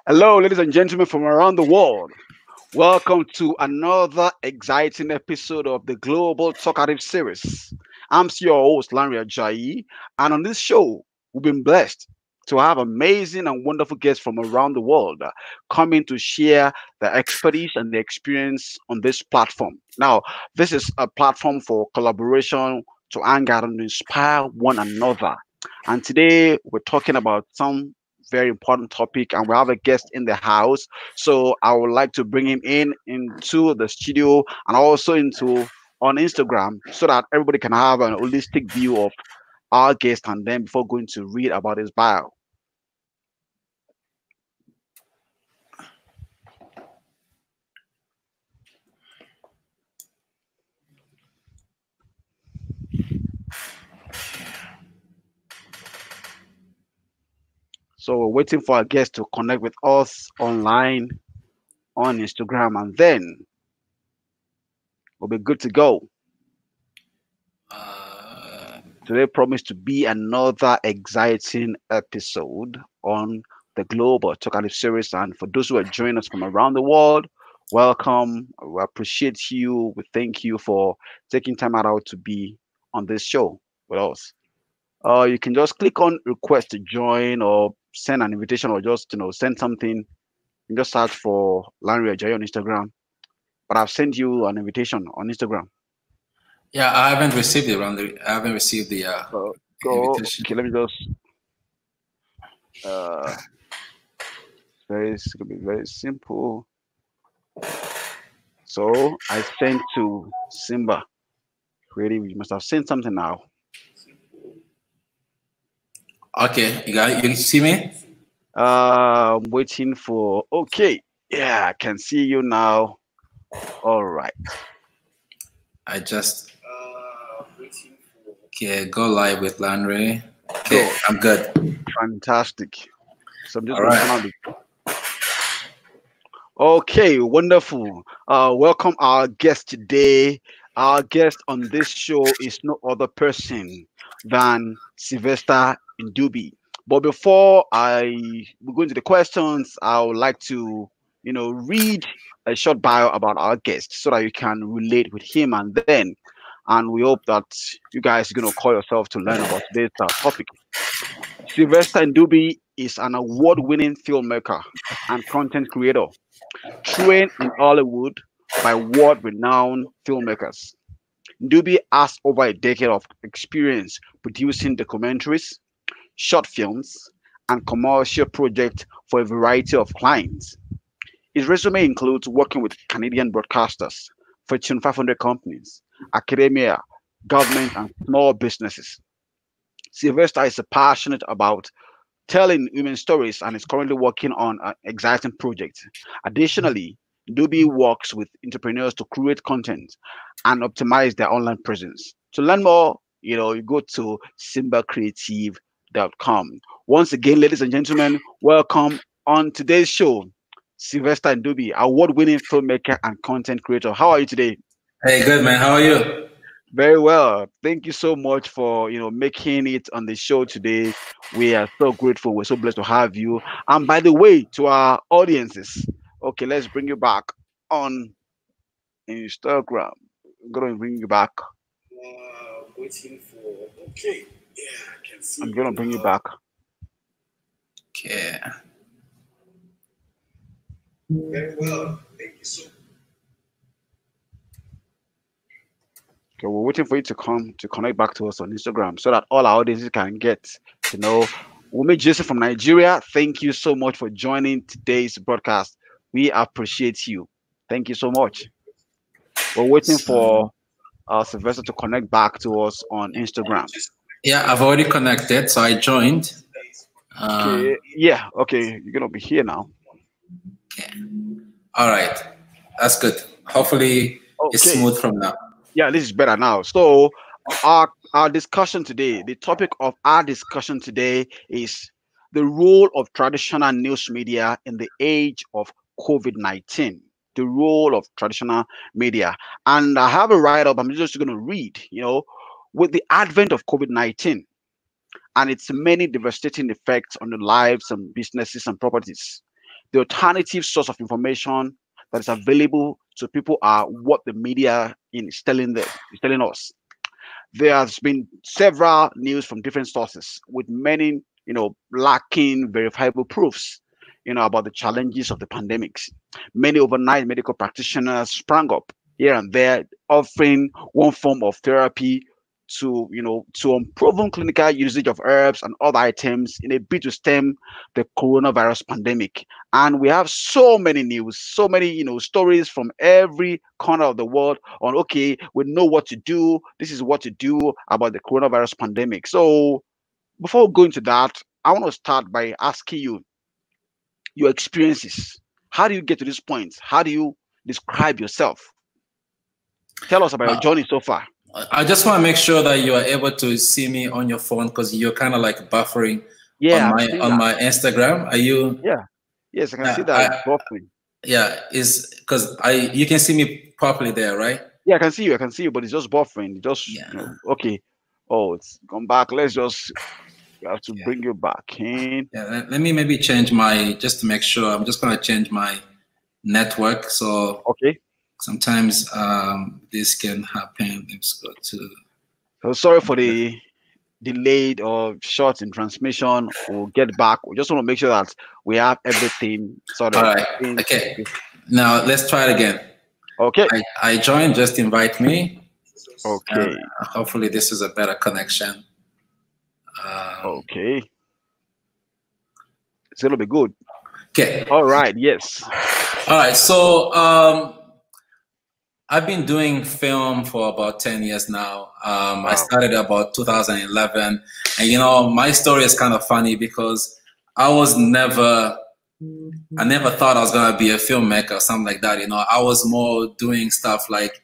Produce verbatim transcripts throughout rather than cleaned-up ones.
Hello, ladies and gentlemen from around the world. Welcome to another exciting episode of the Global Talkative Series. I'm your host, Lanria Ajayi, and on this show, we've been blessed to have amazing and wonderful guests from around the world uh, coming to share their expertise and their experience on this platform. Now, this is a platform for collaboration to hang out and inspire one another. And today, we're talking about some very important topic, and we have a guest in the house. So I would like to bring him in into the studio and also into on Instagram so that everybody can have an holistic view of our guest and then before going to read about his bio. So we're waiting for our guest to connect with us online on Instagram, and then we'll be good to go. Uh, Today promised to be another exciting episode on the Global Talkative Series. And for those who are joining us from around the world, welcome. We appreciate you. We thank you for taking time out to be on this show with us. Uh, you can just click on request to join or send an invitation or just you know send something. You can just search for Larry Ajayi on Instagram. But I've sent you an invitation on Instagram. yeah, I haven't received it. On the, I haven't received the uh, So go. invitation. Okay, let me just uh very it's gonna be very simple. So I sent to Simba. Creative, you must have sent something now. Okay, you got it. You see me? Uh, I'm waiting for. Okay, yeah, I can see you now. All right. I just okay. Go live with Landry. Okay, Go. I'm good. Fantastic. So I'm just All gonna turn right. on the. Okay, wonderful. Uh, welcome our guest today. Our guest on this show is no other person than Sylvester Ndubi. But before I we go into the questions, I would like to, you know, read a short bio about our guest so that you can relate with him, and then, and we hope that you guys are gonna call yourself to learn about today's uh, topic. Sylvester Ndubi is an award-winning filmmaker and content creator trained in Hollywood by world renowned filmmakers. Ndubi has over a decade of experience producing documentaries, short films, and commercial projects for a variety of clients. His resume includes working with Canadian broadcasters, Fortune five hundred companies, academia, government, and small businesses. Sylvester is passionate about telling women's stories and is currently working on an exciting project. Additionally, Duby works with entrepreneurs to create content and optimize their online presence. To learn more, you know, you go to simba creative dot com. Once again, ladies and gentlemen, welcome on today's show, Sylvester Ndubi, award-winning filmmaker and content creator. How are you today? Hey, good man. How are you? Very well. Thank you so much for you know making it on the show today. We are so grateful. We're so blessed to have you. And by the way, to our audiences, okay, let's bring you back on Instagram. I'm gonna bring you back. Uh, waiting for. Okay. Yeah, I can see I'm you gonna bring you now. back. Okay. Very well. Thank you so. Okay, we're waiting for you to come to connect back to us on Instagram so that all our audiences can get to know. Wumi Joseph from Nigeria, thank you so much for joining today's broadcast. We appreciate you. Thank you so much. We're waiting So for uh, Sylvester to connect back to us on Instagram. yeah, I've already connected. So I joined. Uh, Okay, yeah, okay, you're gonna be here now. okay. All right. That's good. Hopefully, it's Okay, smooth from now. yeah, this is better now. So, our our discussion today, the topic of our discussion today is the role of traditional news media in the age of COVID nineteen. The role of traditional media, and I have a write up. I'm just going to read. You know, with the advent of COVID nineteen and its many devastating effects on the lives and businesses and properties. the alternative source of information that is available to people are what the media is telling them, is telling us. There has been several news from different sources with many, you know, lacking verifiable proofs, you know, about the challenges of the pandemics. Many overnight medical practitioners sprang up here and there, offering one form of therapy to, you know, to unproven clinical usage of herbs and other items in a bid to stem the coronavirus pandemic. And we have so many news, so many, you know, stories from every corner of the world on, okay, we know what to do. This is what to do about the coronavirus pandemic. So before we go into that, I want to start by asking you your experiences. How do you get to this point? How do you describe yourself? Tell us about your Uh, journey so far. I just want to make sure that you are able to see me on your phone because you're kind of like buffering Yeah, on I've my seen on that. my Instagram. Are you? Yeah. Yes, I can see Uh, that it's I, buffering. yeah, is because I you can see me properly there, right? Yeah, I can see you. I can see you, but it's just buffering. It just, Yeah. you know, okay. Oh, it's gone back. Let's just, we have to Yeah. bring you back in. Yeah. Let, let me maybe change my just to make sure. I'm just gonna change my network. So Okay. sometimes um, this can happen. Let's go to. So sorry for the delayed or short in transmission. We'll get back. We just want to make sure that we have everything sort All of right. in. Okay. Now let's try it again. Okay. I, I joined. Just invite me. And Okay. hopefully this is a better connection. Um, Okay. It's gonna be good. okay. All right. Yes. All right. So um, I've been doing film for about ten years now. Um, I Wow. started about two thousand eleven. And, you know, my story is kind of funny because I was never, I never thought I was going to be a filmmaker or something like that. You know, I was more doing stuff like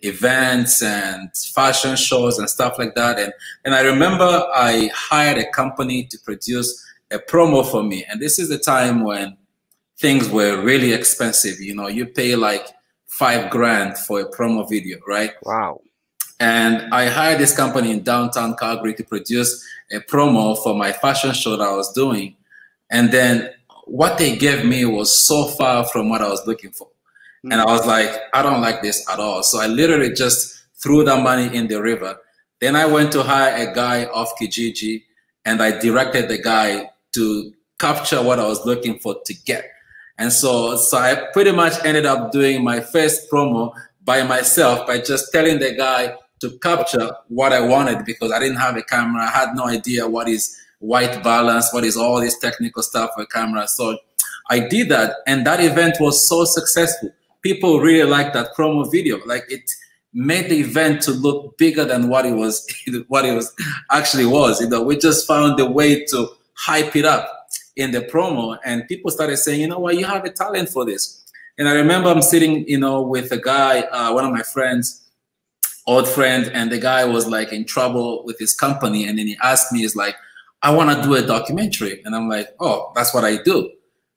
events and fashion shows and stuff like that. And, and I remember I hired a company to produce a promo for me. And this is the time when things were really expensive. You know, you pay like five grand for a promo video, right? Wow. And I hired this company in downtown Calgary to produce a promo for my fashion show that I was doing. And then what they gave me was so far from what I was looking for. Mm. And I was like, I don't like this at all. So I literally just threw that money in the river. Then I went to hire a guy off Kijiji, and I directed the guy to capture what I was looking for to get. And so, so I pretty much ended up doing my first promo by myself by just telling the guy to capture what I wanted because I didn't have a camera. I had no idea what is white balance, what is all this technical stuff for a camera. So I did that, and that event was so successful. People really liked that promo video. Like, it made the event to look bigger than what it was, what it was actually was. You know, we just found a way to hype it up in the promo, and people started saying, you know what, you have a talent for this. And I remember I'm sitting, you know, with a guy, uh, one of my friends, old friend, and the guy was like in trouble with his company. And then he asked me, he's like, I want to do a documentary. And I'm like, oh, that's what I do.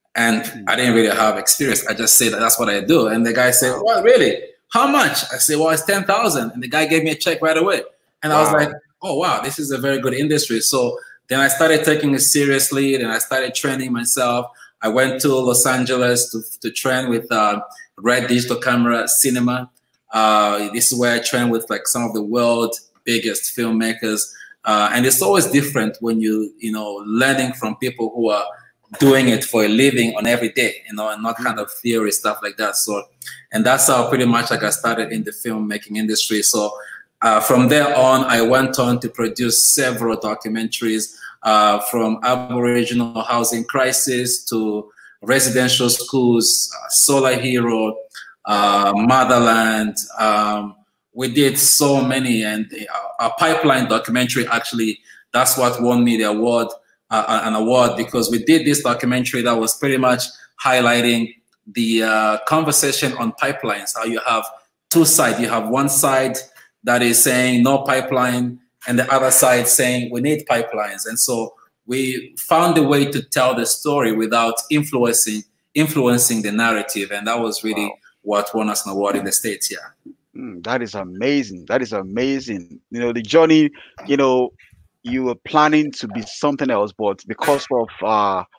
And I didn't really have experience. I just said that that's what I do. And the guy said, well, really? How much? I said, well, it's ten thousand. And the guy gave me a check right away. And wow. I was like, oh, wow, this is a very good industry. So then I started taking it seriously. Then I started training myself. I went to Los Angeles to, to train with uh, Red Digital Camera Cinema. Uh, this is where I train with like some of the world's biggest filmmakers. Uh, and it's always different when you, you know, learning from people who are doing it for a living on every day, you know, and not kind of theory stuff like that. So, and that's how pretty much I got started in the filmmaking industry. So uh, from there on, I went on to produce several documentaries uh, from Aboriginal housing crisis to residential schools, uh, Solar Hero, uh, Motherland. Um, we did so many, and uh, our pipeline documentary, actually, that's what won me the award, uh, an award, because we did this documentary that was pretty much highlighting the uh, conversation on pipelines, how you have two sides. You have one side that is saying no pipeline, and the other side saying we need pipelines. And so we found a way to tell the story without influencing influencing the narrative, and that was really wow. what won us an award in the States. Yeah. Mm, that is amazing. That is amazing. You know, the journey, you know, you were planning to be something else, but because of uh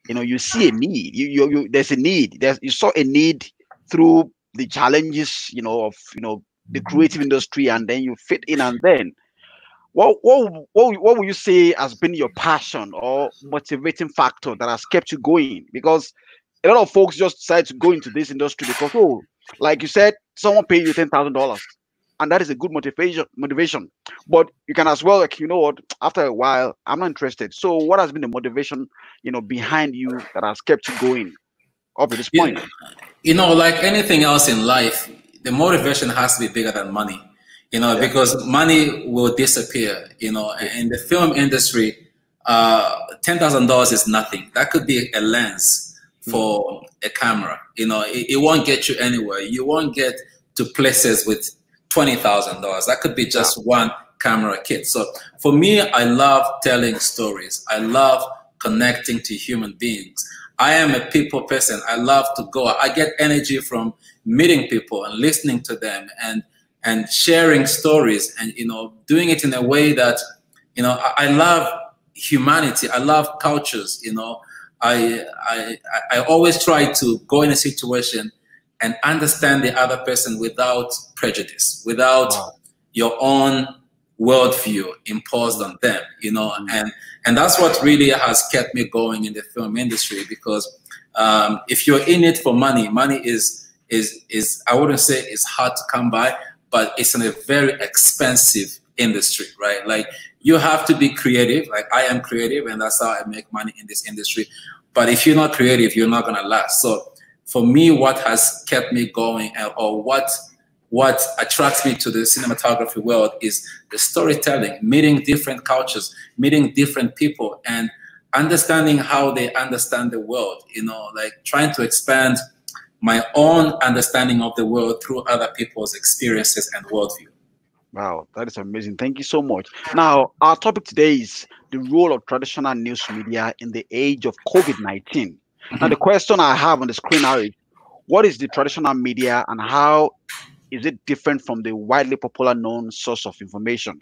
You know, you see a need. You, you, you there's a need. There's you saw a need through the challenges, you know, of you know the creative industry, and then you fit in. And then, what what what what would you say has been your passion or motivating factor that has kept you going? Because a lot of folks just decide to go into this industry because, oh, like you said, someone paid you ten thousand dollars, and that is a good motivation. Motivation, but you can as well, like, you know what? After a while, I'm not interested. So, what has been the motivation, you know, behind you that has kept you going up to this You, point? you know, like anything else in life, the motivation has to be bigger than money. You know, Yeah. because money will disappear. You know, in the film industry, uh, ten thousand dollars is nothing. That could be a lens for a camera. You know, it, it won't get you anywhere. You won't get to places with twenty thousand dollars. That could be just yeah. one camera kit. So for me, I love telling stories. I love connecting to human beings. I am a people person. I love to go. I get energy from meeting people and listening to them and and sharing stories and, you know, doing it in a way that, you know, I, I love humanity. I love cultures, you know. I, I, I always try to go in a situation and understand the other person without prejudice, without wow. your own worldview imposed on them, you know, mm-hmm. and and that's what really has kept me going in the film industry. Because um, if you're in it for money, money is is is I wouldn't say it's hard to come by, but it's in a very expensive industry, right? Like, you have to be creative. Like, I am creative, and that's how I make money in this industry. But if you're not creative, you're not gonna last. So for me, what has kept me going, or what what attracts me to the cinematography world, is the storytelling, meeting different cultures, meeting different people, and understanding how they understand the world, you know, like trying to expand my own understanding of the world through other people's experiences and worldview. Wow, that is amazing. Thank you so much. Now, our topic today is the role of traditional news media in the age of COVID nineteen. Mm-hmm. Now, the question I have on the screen now is, what is the traditional media and how is it different from the widely popular known source of information?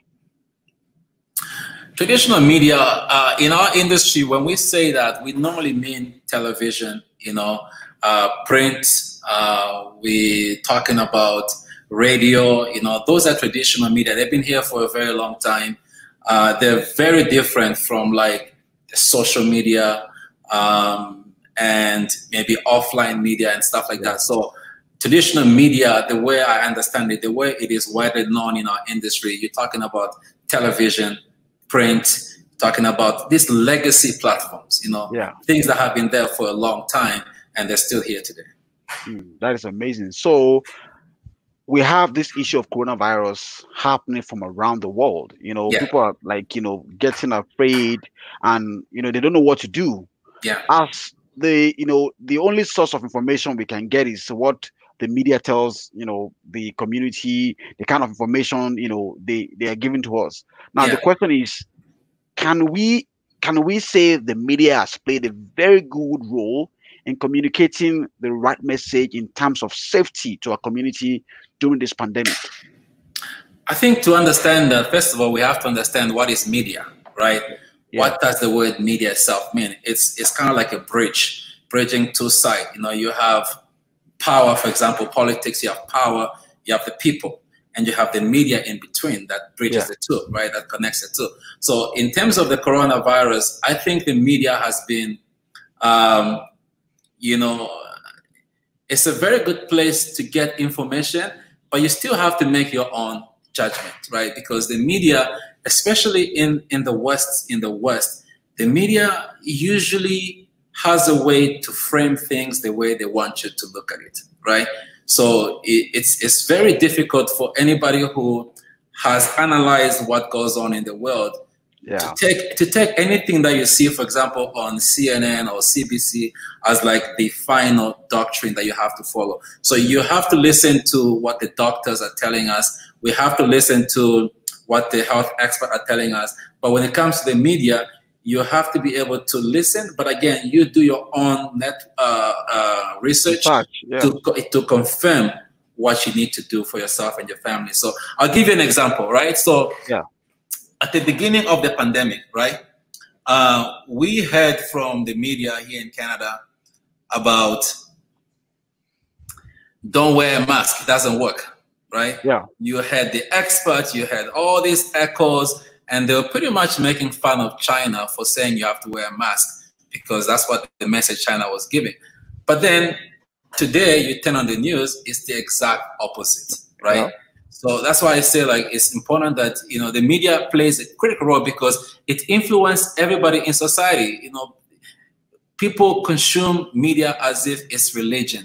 Traditional media, uh, in our industry, when we say that, we normally mean television, you know, uh, print, uh, we're talking about radio, you know, those are traditional media. They've been here for a very long time. Uh, they're very different from like social media um, and maybe offline media and stuff like that. So traditional media, the way I understand it, the way it is widely known in our industry, you're talking about television, print, talking about these legacy platforms, you know, yeah. things that have been there for a long time and they're still here today. Mm, that is amazing. So we have this issue of coronavirus happening from around the world. You know, yeah. people are like, you know, getting afraid and, you know, they don't know what to do. Yeah. As the, you know, the only source of information we can get is what the media tells, you know, the community, the kind of information, you know, they, they are giving to us. Now, yeah. the question is, can we, can we say the media has played a very good role in communicating the right message in terms of safety to our community during this pandemic? I think to understand that, first of all, we have to understand what is media, right? Yeah. What does the word media itself mean? It's it's kind of like a bridge, bridging two sides. You know, you have power, for example, politics, you have power, you have the people, and you have the media in between that bridges yeah. the two, right? That connects the two. So in terms of the coronavirus, I think the media has been, um, you know, it's a very good place to get information, but you still have to make your own judgment, right? Because the media, especially in, in the West, in the West, the media usually has a way to frame things the way they want you to look at it, right? So it, it's, it's very difficult for anybody who has analyzed what goes on in the world yeah. to take to take anything that you see, for example, on C N N or C B C as like the final doctrine that you have to follow. So you have to listen to what the doctors are telling us. We have to listen to what the health experts are telling us. But when it comes to the media, you have to be able to listen. But again, you do your own net uh, uh, research yeah. to, to confirm what you need to do for yourself and your family. So I'll give you an example, right? So yeah. at the beginning of the pandemic, right, uh, we heard from the media here in Canada about don't wear a mask, it doesn't work, right? Yeah. You had the experts, you had all these echoes, and they were pretty much making fun of China for saying you have to wear a mask because that's what the message China was giving. But then today you turn on the news, it's the exact opposite, right? Yeah. So that's why I say, like, it's important that, you know, the media plays a critical role because it influences everybody in society. You know, people consume media as if it's religion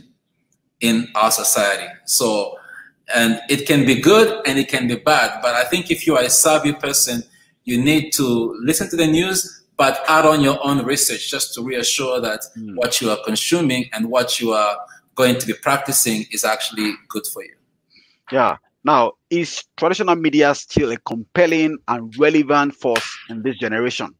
in our society. So, and it can be good and it can be bad. But I think if you are a savvy person, you need to listen to the news, but add on your own research just to reassure that mm. what you are consuming and what you are going to be practicing is actually good for you. Yeah. Now, is traditional media still a compelling and relevant force in this generation?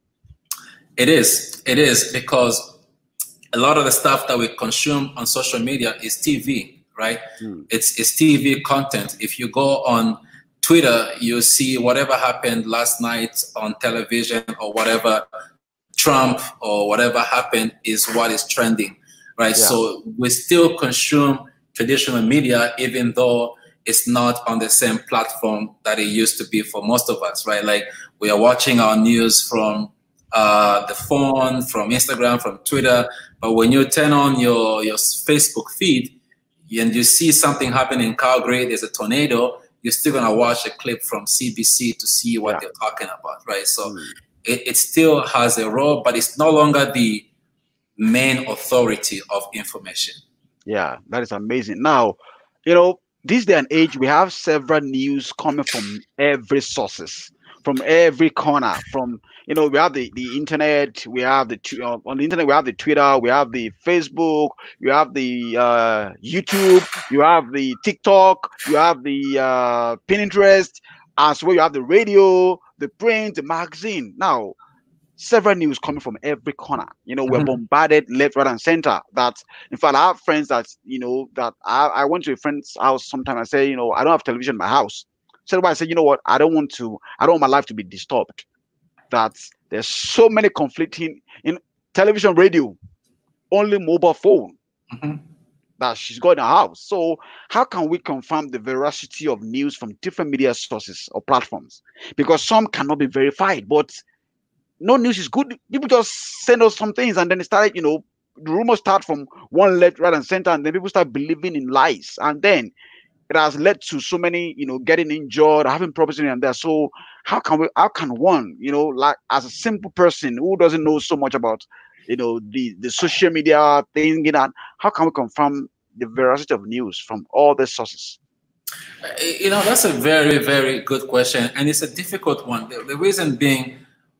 It is. It is, because a lot of the stuff that we consume on social media is T V, right? Mm. It's, it's T V content. If you go on Twitter, you see whatever happened last night on television or whatever, Trump or whatever happened is what is trending, right? Yeah. So we still consume traditional media, even though it's not on the same platform that it used to be for most of us, right? Like, we are watching our news from uh, the phone, from Instagram, from Twitter. But when you turn on your, your Facebook feed and you see something happen in Calgary, there's a tornado, you're still gonna watch a clip from C B C to see what yeah. they're talking about, right? So mm. it, it still has a role, but it's no longer the main authority of information. Yeah, that is amazing. Now, you know, this day and age, we have several news coming from every sources, from every corner. From, you know, we have the, the internet, we have the uh, on the internet, we have the Twitter, we have the Facebook, you have the uh, YouTube, you have the TikTok, you have the uh, Pinterest, as well you have the radio, the print, the magazine. Now, several news coming from every corner. You know, we're mm-hmm. bombarded left, right, and center. That, in fact, I have friends that, you know, that I, I went to a friend's house sometime. I say, you know, I don't have television in my house. So I said, you know what, I don't want to, I don't want my life to be disturbed. That there's so many conflicting in television, radio, only mobile phone mm-hmm. that she's got in her house. So how can we confirm the veracity of news from different media sources or platforms? Because some cannot be verified, but no news is good. People just send us some things and then it started, you know, the rumors start from one left, right, and center, and then people start believing in lies. And then it has led to so many, you know, getting injured, having problems in there. So how can we, how can one, you know, like as a simple person who doesn't know so much about, you know, the, the social media thing, you know, how can we confirm the veracity of news from all the sources? You know, that's a very, very good question. And it's a difficult one. The, the reason being,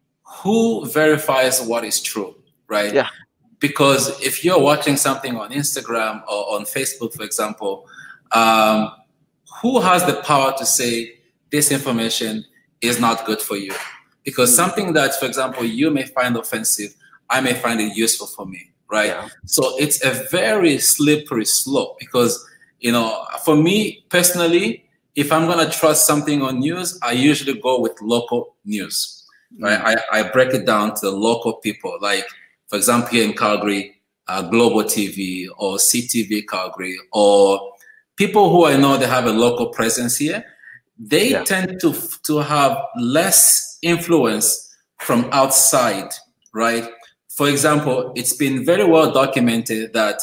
who verifies what is true, right? Yeah. Because if you're watching something on Instagram or on Facebook, for example, um, who has the power to say this information is not good for you? Because mm. something that, for example, you may find offensive, I may find it useful for me, right? Yeah. So it's a very slippery slope because, you know, for me personally, if I'm going to trust something on news, I usually go with local news. Right, I, I break it down to the local people. Like, for example, here in Calgary, uh, Global T V or C T V Calgary, or people who I know they have a local presence here, they yeah. tend to, to have less influence from outside, right? For example, it's been very well documented that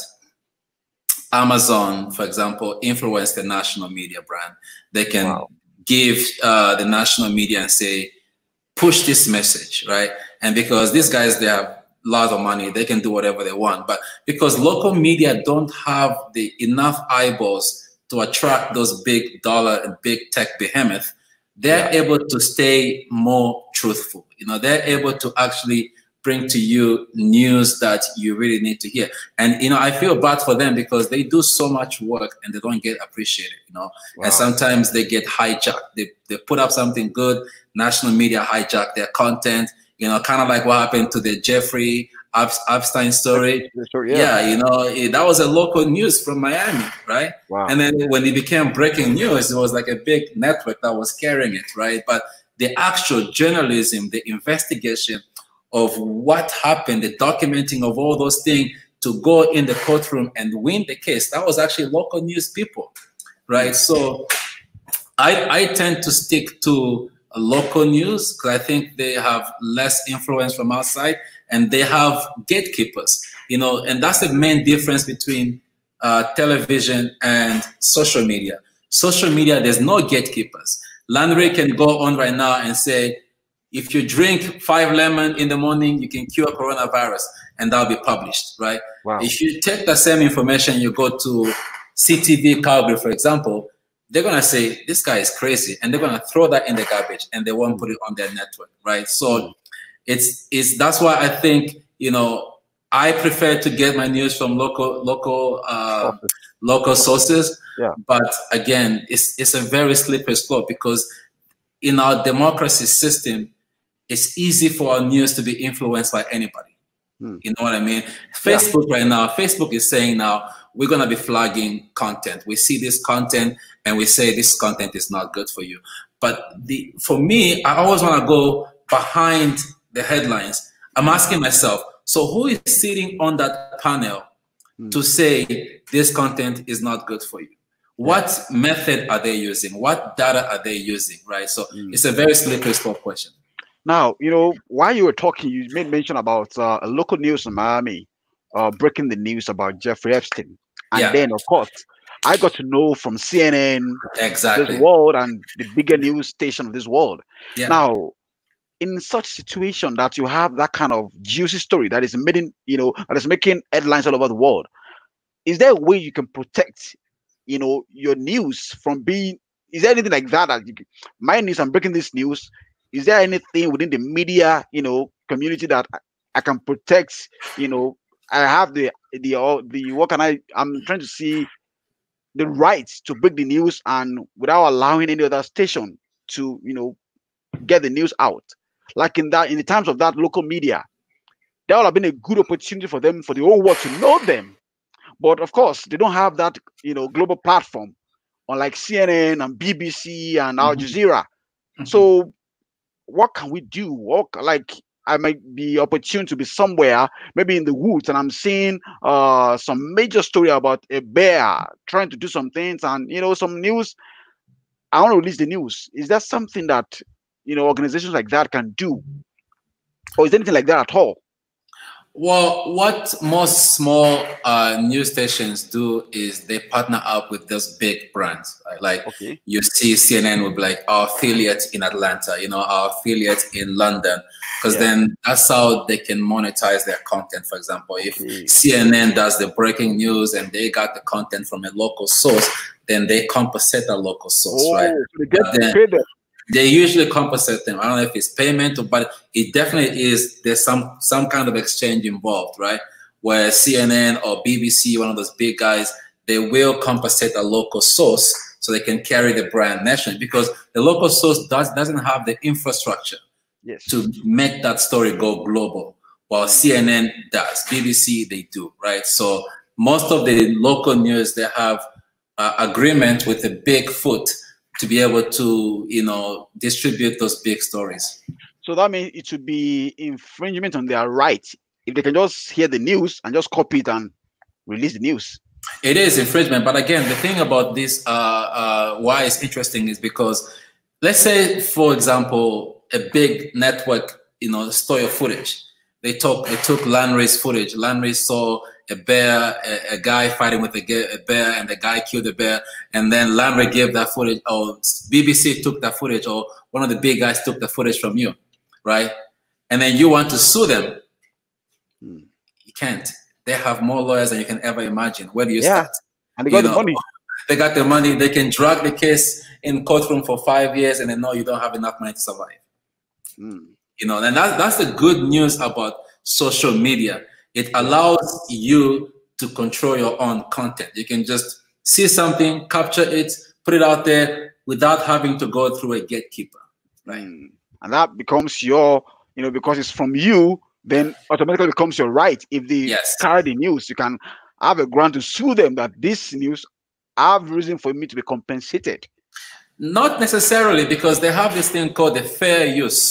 Amazon, for example, influenced the national media brand. They can wow. give uh, the national media and say, push this message, right? And because these guys, they have a lot of money, they can do whatever they want. But because local media don't have the enough eyeballs to attract those big dollar and big tech behemoth, they're yeah. able to stay more truthful. You know, they're able to actually bring to you news that you really need to hear. And, you know, I feel bad for them because they do so much work and they don't get appreciated, you know. Wow. And sometimes they get hijacked. They, they put up something good, national media hijack their content, you know, kind of like what happened to the Jeffrey Epstein story. Yeah. yeah, you know, it, that was a local news from Miami, right? Wow. And then when it became breaking news, it was like a big network that was carrying it, right? But the actual journalism, the investigation, of what happened, the documenting of all those things to go in the courtroom and win the case. That was actually local news people, right? So I, I tend to stick to local news because I think they have less influence from outside and they have gatekeepers, you know, and that's the main difference between uh, television and social media. Social media, there's no gatekeepers. Landry can go on right now and say, if you drink five lemon in the morning, you can cure coronavirus, and that'll be published, right? Wow. If you take the same information, you go to C T V Calgary, for example, they're gonna say, this guy is crazy, and they're gonna throw that in the garbage, and they won't put it on their network, right? So it's, it's that's why I think, you know, I prefer to get my news from local, local, uh, local sources. Yeah. But again, it's, it's a very slippery slope because in our democracy system, it's easy for our news to be influenced by anybody. Hmm. You know what I mean? Facebook yeah. right now, Facebook is saying now, we're going to be flagging content. We see this content and we say this content is not good for you. But the, for me, I always want to go behind the headlines. I'm asking myself, so who is sitting on that panel hmm. to say this content is not good for you? What method are they using? What data are they using, right? So mm. it's a very slippery slope question. Now, you know, while you were talking, you made mention about uh, a local news in Miami uh, breaking the news about Jeffrey Epstein. And yeah. then, of course, I got to know from C N N, exactly. this world, and the bigger news station of this world. Yeah. Now, in such situation that you have that kind of juicy story that is making, you know, that is making headlines all over the world, is there a way you can protect you know, your news from being, is there anything like that? that you, my news, I'm breaking this news. Is there anything within the media, you know, community that I, I can protect, you know, I have the, the, uh, the, what can I, I'm trying to see the rights to break the news and without allowing any other station to, you know, get the news out. Like in that, in the times of that local media, that would have been a good opportunity for them, for the whole world to know them. But of course, they don't have that, you know, global platform on like C N N and B B C and Al Jazeera. Mm-hmm. So what can we do? What, like, I might be opportune to be somewhere, maybe in the woods, and I'm seeing uh, some major story about a bear trying to do some things and, you know, some news. I want to release the news. Is that something that, you know, organizations like that can do? Or is there anything like that at all? Well, what most small uh, news stations do is they partner up with those big brands. Right? Like okay. you see C N N will be like our affiliate in Atlanta, you know, our affiliate in London, because yeah. then that's how they can monetize their content. For example, if okay. C N N does the breaking news and they got the content from a local source, then they compensate a local source, oh, right? They get then, paid them. They usually compensate them. I don't know if it's payment, or, but it definitely is. There's some some kind of exchange involved, right? Where C N N or B B C, one of those big guys, they will compensate a local source so they can carry the brand nationally, because the local source does doesn't have the infrastructure yes. to make that story go global. While C N N does, B B C they do, right? So most of the local news, they have uh, agreement with the big foot to be able to, you know, distribute those big stories. So that means it should be infringement on their right if they can just hear the news and just copy it and release the news. It is infringement, but again, the thing about this, uh, uh, why it's interesting is because, let's say, for example, a big network, you know, stole your footage. They took they took Landry's footage. Landry saw a bear, a, a guy fighting with a, a bear, and the guy killed the bear. And then Landry gave that footage, or B B C took that footage, or one of the big guys took the footage from you, right? And then you want to sue them. Hmm. You can't. They have more lawyers than you can ever imagine. Where do you yeah. start? And they got you the know, money. They got the money. They can drag the case in courtroom for five years, and then no, you don't have enough money to survive. Hmm. You know, and that, that's the good news about social media. It allows you to control your own content. You can just see something, capture it, put it out there without having to go through a gatekeeper, right? And that becomes your, you know, because it's from you, then automatically becomes your right. If they yes. carry the news, you can have a ground to sue them that this news, I have reason for me to be compensated. Not necessarily, because they have this thing called the fair use.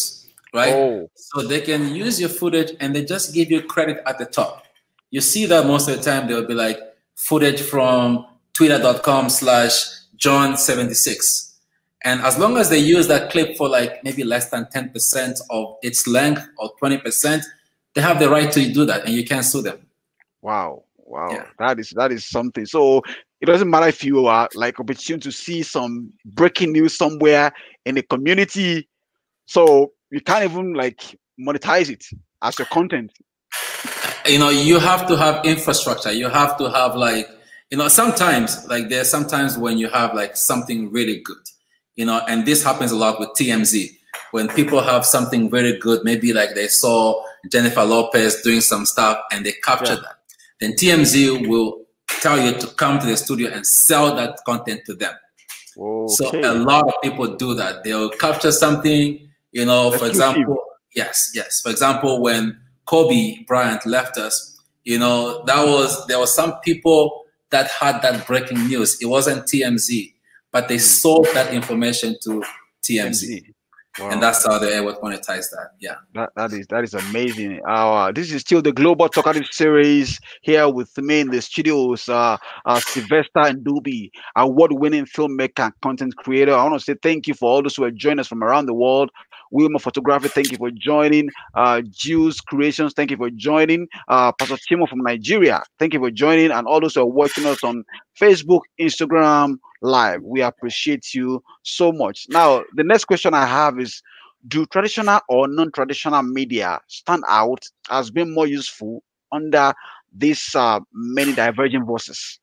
right? Oh. So they can use your footage and they just give you credit at the top. You see that most of the time they'll be like footage from twitter.com slash John seventy-six. And as long as they use that clip for like maybe less than ten percent of its length or twenty percent, they have the right to do that and you can't sue them. Wow. Wow. Yeah. That is that is something. So it doesn't matter if you are like opportunity to see some breaking news somewhere in the community. So you can't even like monetize it as your content. You know, you have to have infrastructure. You have to have like, you know, sometimes like there's sometimes when you have like something really good, you know, and this happens a lot with T M Z. When people have something very good, maybe like they saw Jennifer Lopez doing some stuff and they captured yeah. that. Then T M Z will tell you to come to the studio and sell that content to them. Okay. So a lot of people do that. They'll capture something, you know, That's for example, cheap. yes, yes. For example, when Kobe Bryant left us, you know, that was, there were some people that had that breaking news. It wasn't T M Z, but they sold that information to T M Z. Wow. And that's how they would monetize that. Yeah, that that is that is amazing. Uh, this is still the Global Talkative series here with me in the studios. Uh, uh Sylvester Ndubi, award-winning filmmaker and content creator. I want to say thank you for all those who are joining us from around the world. Wilmer Photography, thank you for joining. Uh, Juice Creations, thank you for joining. Uh, Pastor Timo from Nigeria, thank you for joining, and all those who are watching us on Facebook, Instagram Live. We appreciate you so much. Now, the next question I have is: do traditional or non-traditional media stand out as being more useful under these uh, many diverging voices?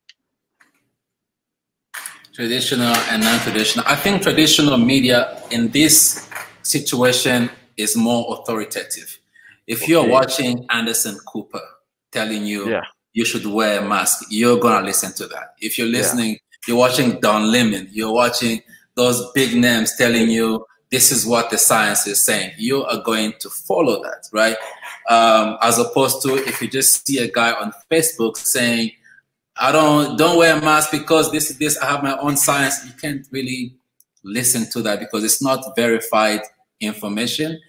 Traditional and non-traditional. I think traditional media in this situation is more authoritative. If okay. you're watching Anderson Cooper telling you yeah. you should wear a mask, you're gonna listen to that. If you're listening, yeah. you're watching Don Lemon, you're watching those big names telling you this is what the science is saying, you are going to follow that, right? Um, as opposed to if you just see a guy on Facebook saying, I don't don't wear a mask because this is this, I have my own science. You can't really listen to that because it's not verified information.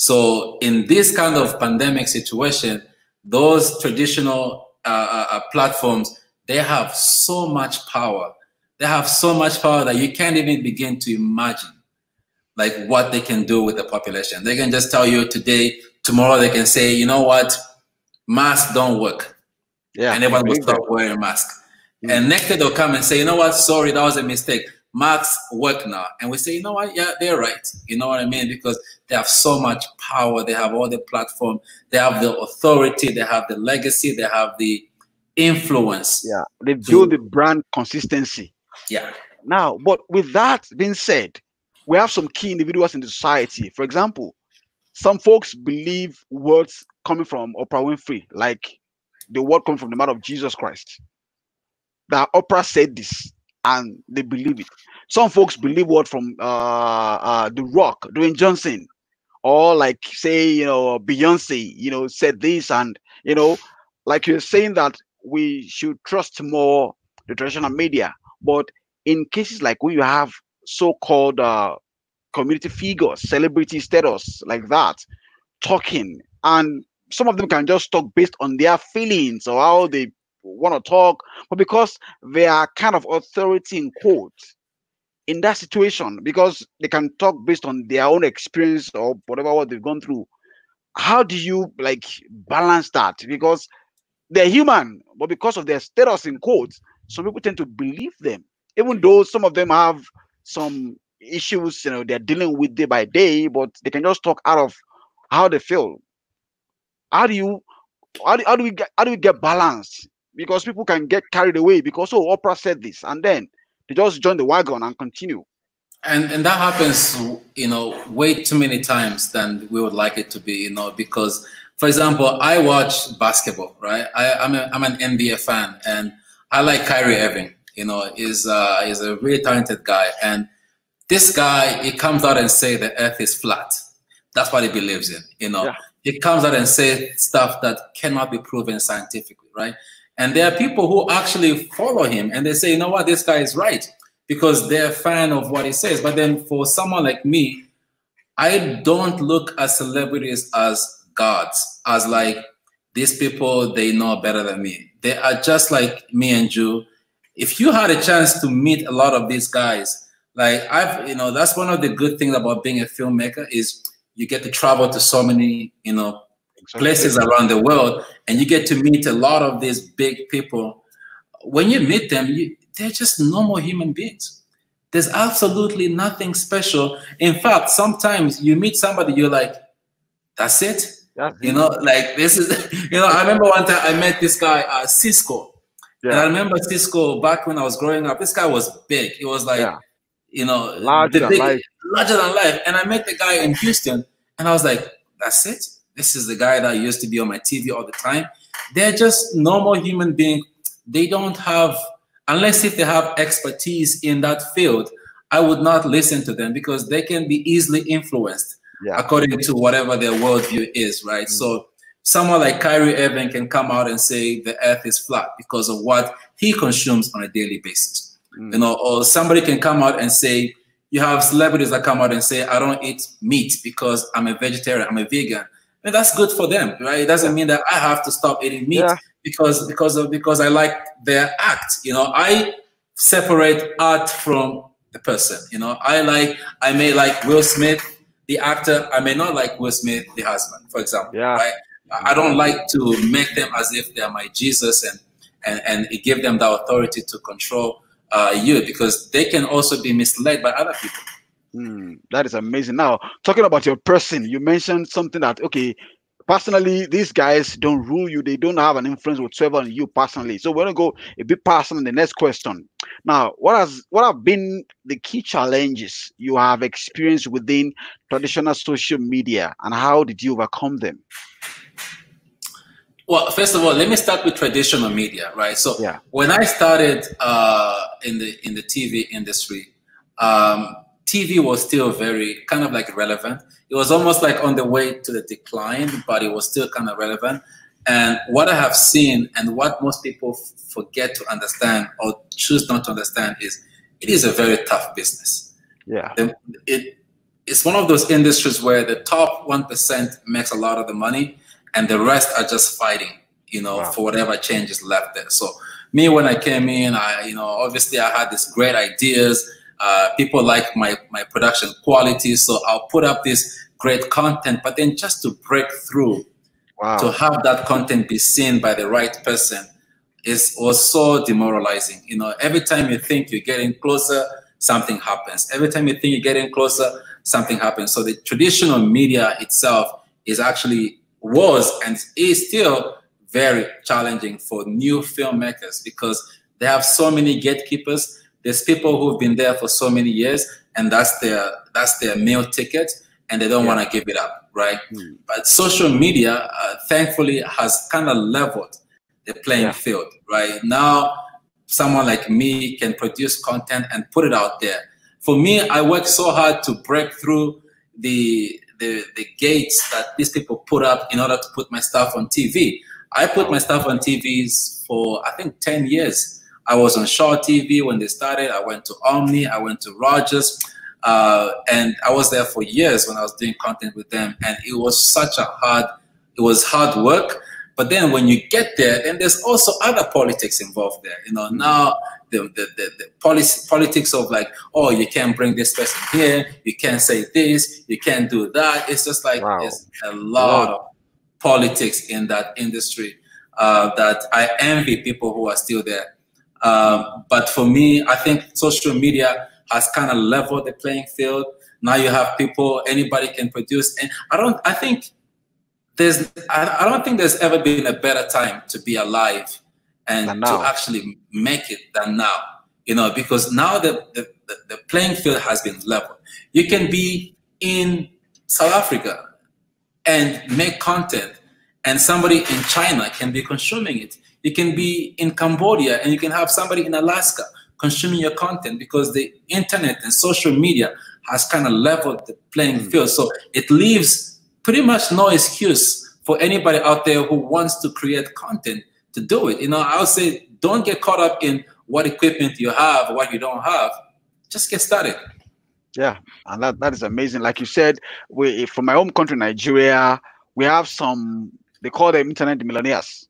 So in this kind of pandemic situation, those traditional uh, uh, platforms, they have so much power. They have so much power that you can't even begin to imagine like what they can do with the population. They can just tell you today, tomorrow they can say, you know what, masks don't work. Yeah, and everyone will stop wearing a mask. Mm-hmm. And next day they'll come and say, you know what, sorry, that was a mistake. Masks work now. And we say, you know what, yeah, they're right. You know what I mean? Because they have so much power. They have all the platform. They have the authority. They have the legacy. They have the influence. Yeah, they build the brand consistency. Yeah. Now, but with that being said, we have some key individuals in the society. For example, some folks believe words coming from Oprah Winfrey, like the word coming from the mouth of Jesus Christ. That Oprah said this, and they believe it. Some folks believe word from uh, uh, The Rock, Dwayne Johnson, or like say, you know, Beyonce, you know, said this, and you know, like you're saying that we should trust more the traditional media. But in cases like when you have so-called uh, community figures, celebrity status like that, talking, and some of them can just talk based on their feelings or how they want to talk, but because they are kind of authority in quotes in that situation, because they can talk based on their own experience or whatever what they've gone through. How do you like balance that? Because they're human, but because of their status in quotes, some people tend to believe them, even though some of them have some issues, you know, they're dealing with day by day, but they can just talk out of how they feel. How do you how do, how do we get how do we get balance? Because people can get carried away because oh, Oprah said this, and then they just join the wagon and continue. And and that happens, you know, way too many times than we would like it to be, you know, because for example, I watch basketball, right? I, I'm a, I'm an N B A fan, and I like Kyrie Irving. You know, is uh, is a really talented guy, and this guy, he comes out and say the Earth is flat. That's what he believes in. You know, yeah. He comes out and say stuff that cannot be proven scientifically, right? And there are people who actually follow him, and they say, you know what, this guy is right, because they're a fan of what he says. But then for someone like me, I don't look at celebrities as gods, as like these people, they know better than me. They are just like me and you. If you had a chance to meet a lot of these guys, like I've, you know, that's one of the good things about being a filmmaker is you get to travel to so many, you know, places around the world, and you get to meet a lot of these big people. When you meet them, you, they're just normal human beings. There's absolutely nothing special. In fact, sometimes you meet somebody, you're like, that's it? That's you know, it. Like this is, you know, I remember one time I met this guy, uh, Cisco. Yeah. And I remember Cisco back when I was growing up, this guy was big. It was like, yeah. you know, larger than big, life. Larger than life. And I met the guy in Houston, and I was like, that's it? This is the guy that used to be on my T V all the time. They're just normal human beings. They don't have, unless if they have expertise in that field, I would not listen to them because they can be easily influenced yeah. according to whatever their worldview is, right? Mm. So someone like Kyrie Irving can come out and say the earth is flat because of what he consumes on a daily basis. Mm. You know, or somebody can come out and say, you have celebrities that come out and say, I don't eat meat because I'm a vegetarian, I'm a vegan. And that's good for them, right? It doesn't mean that I have to stop eating meat yeah. because because of because I like their act. You know, I separate art from the person. You know, I like I may like Will Smith, the actor. I may not like Will Smith, the husband, for example. Yeah. Right? I don't like to make them as if they are my Jesus and and and give them the authority to control uh, you, because they can also be misled by other people. Mm, that is amazing. Now, talking about your person, you mentioned something that, okay, personally, these guys don't rule you. They don't have an influence whatsoever on you personally. So we're going to go a bit personal in the next question. Now, what has what have been the key challenges you have experienced within traditional social media, and how did you overcome them? Well, first of all, let me start with traditional media, right? So yeah. when I started uh, in the in the T V industry, um, T V was still very kind of like relevant. It was almost like on the way to the decline, but it was still kind of relevant. And what I have seen and what most people forget to understand or choose not to understand is it is a very tough business. Yeah. The, it, it's one of those industries where the top one percent makes a lot of the money and the rest are just fighting, you know, wow. for whatever change is left there. So me, when I came in, I, you know, obviously I had these great ideas. Uh, people like my, my production quality, so I'll put up this great content, but then just to break through, wow. to have that content be seen by the right person is was so demoralizing. You know, every time you think you're getting closer, something happens. Every time you think you're getting closer, something happens. So the traditional media itself is actually, was and is still very challenging for new filmmakers because they have so many gatekeepers. There's people who've been there for so many years, and that's their that's their meal ticket, and they don't yeah. want to give it up, right? Mm. But social media, uh, thankfully, has kind of leveled the playing yeah. field, right? Now, someone like me can produce content and put it out there. For me, I work so hard to break through the the, the gates that these people put up in order to put my stuff on T V. I put my stuff on T Vs for, I think, ten years. I was on Shaw T V when they started. I went to Omni. I went to Rogers. Uh, and I was there for years when I was doing content with them. And it was such a hard, it was hard work. But then when you get there, then there's also other politics involved there. You know, now the, the, the, the policy, politics of like, oh, you can't bring this person here. You can't say this. You can't do that. It's just like, wow. there's a lot wow. of politics in that industry uh, that I envy people who are still there. Um, but for me, I think social media has kind of leveled the playing field. Now you have people, anybody can produce. And I don't, I think there's, I, I don't think there's ever been a better time to be alive and to actually make it than now, you know, because now the, the, the playing field has been leveled. You can be in South Africa and make content, and somebody in China can be consuming it. You can be in Cambodia and you can have somebody in Alaska consuming your content because the internet and social media has kind of leveled the playing mm. field. So it leaves pretty much no excuse for anybody out there who wants to create content to do it. You know, I would say don't get caught up in what equipment you have, what you don't have. Just get started. Yeah, and that, that is amazing. Like you said, we from my home country, Nigeria, we have some, they call them internet millionaires.